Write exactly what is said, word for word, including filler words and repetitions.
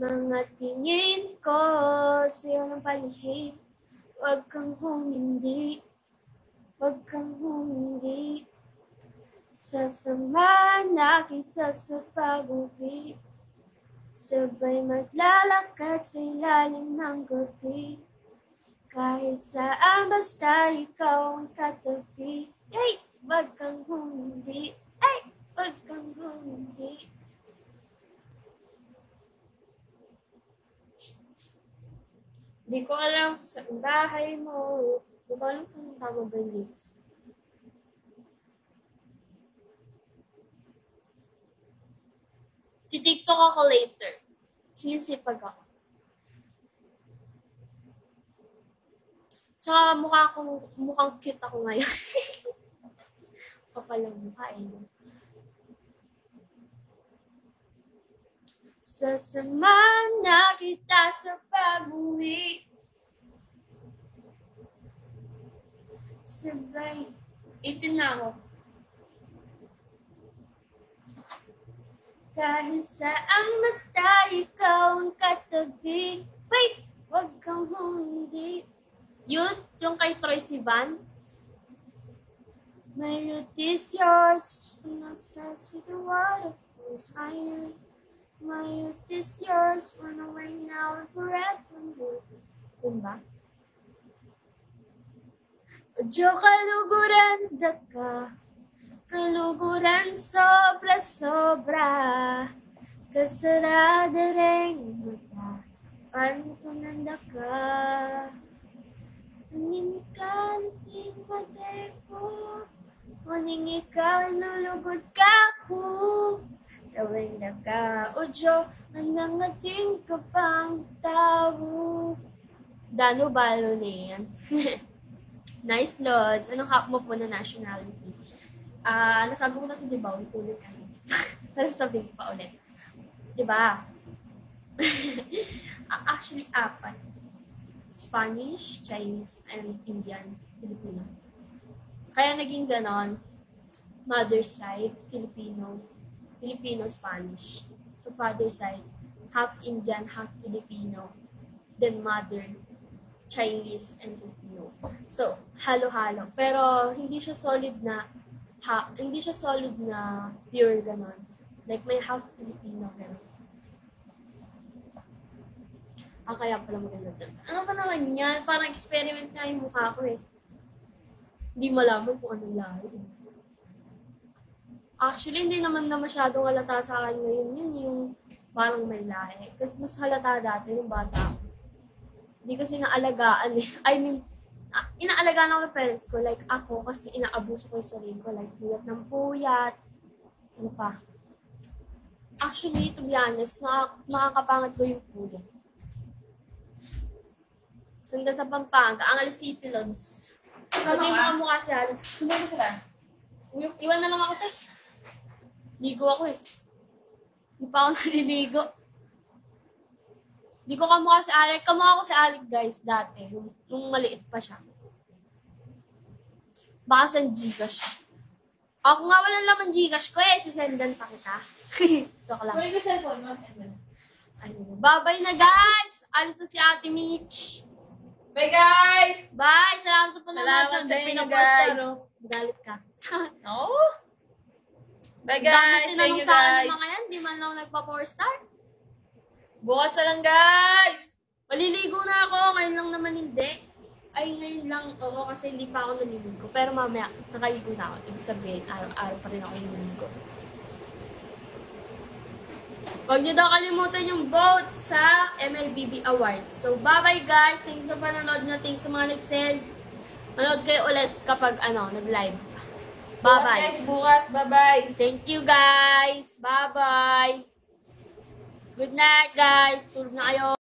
Mga tingin ko sa'yo ng palihim. Huwag kang humindi, huwag kang humindi. Sasama na kita sa pag-uwi. Sabay maglalakad sa ilalim ng gabi. Kahit saan basta ikaw ang katabi. Ay, huwag kang humindi. Ay, huwag kang humindi. Di ko alam sa bahay mo. Di ko alam kung tama ba yung lyrics. Titiktok ako later. Sinisipag ako. Tsaka mukha akong, mukhang cute ako ngayon. Kapalang mukha eh. Sasama na kita sa pag-uwi. Sabay. eighteen na ako. Kahit saan basta ikaw ang katabi. Wait! Huwag kang humindi. Yun, yung kay Troye Sivan. My youth is yours. From myself to the waterfalls. My youth, my youth is yours. Run away now and forevermore. Yun ba? Diyo kaluguran ka. Kaluguran sobra-sobra. Kasarada rin mata. Pantunanda ka. Nanging ka, naging mate ko. Nanging ikaw, nulugod ka ko. Rawin na ka, o Diyo, anang ating kapang tao. Dano balo na yan. Nice, Lods. Anong hap mo po na nationality? Ah, uh, nasabi ko na ito, diba? Ulit ka. Nasasabihin ko pa ulit. Diba? Actually, apat. Spanish, Chinese, and Indian, Filipino. Kaya naging ganon, mother side, Filipino, Filipino-Spanish. So, father side, half Indian, half Filipino. Then mother, Chinese, and Filipino. So, halo-halo. Pero, hindi siya solid na, ha, hindi siya solid na pure ganon. Like, may half Filipino, ganon. Ah, kaya pala maganda doon. Ano pa naman yan? Parang experiment nga yung mukha ko eh. Hindi malaman kung anong lahi. Actually, hindi naman na masyadong halata sa akin ngayon yun, yung parang may lahi. Kasi mas halata dati yung bata. Hindi kasi naalagaan eh. I mean, inaalagaan ako ng parents ko. Like ako, kasi inaabuso ko yung sarili ko. Like, puyat ng puyat. Ano pa? Actually, to be honest, nakakapangat ko yung puyat. Sunda sa Pampanga, ang City Lods. Sabi mo ka mukha siya. Sundan mo sila. Iwan na lang ako, te. Ligo ako eh. Hindi pa ako naliligo. Hindi ko kamukha si Alec. Kamukha ko si Alec, guys, dati. Nung, nung maliit pa siya. Baka sa Gcash. Ako nga walang laman Gcash ko eh. Sisendan pa kita. Joke lang. Kunin ko cellphone mo. Bye-bye na, guys! Alis na si Ate Mitch. Bye, guys! Bye! Salamat sa panonood. Salamat sa inyo, guys. Galit ka. No? Bye, guys! Thank you, guys! Mga yan, di man lang nagpa-four star. Bukas na lang, guys! Maliligo na ako. Ngayon lang naman hindi. Ay, ngayon lang. Oo, kasi hindi pa ako naliligo. Pero mamaya, nakaligo na ako. Ibig sabihin, araw-araw pa rin ako naliligo. Huwag niyo daw kalimutan yung vote sa M L B B Awards. So, bye-bye guys. Thanks sa panonood nyo. Thanks sa mga nag-send. Manood kayo ulit kapag, ano, nag-live. Bye-bye. Bukas, guys. Bukas. Bye-bye. Thank you, guys. Bye-bye. Good night, guys. Tulog na kayo.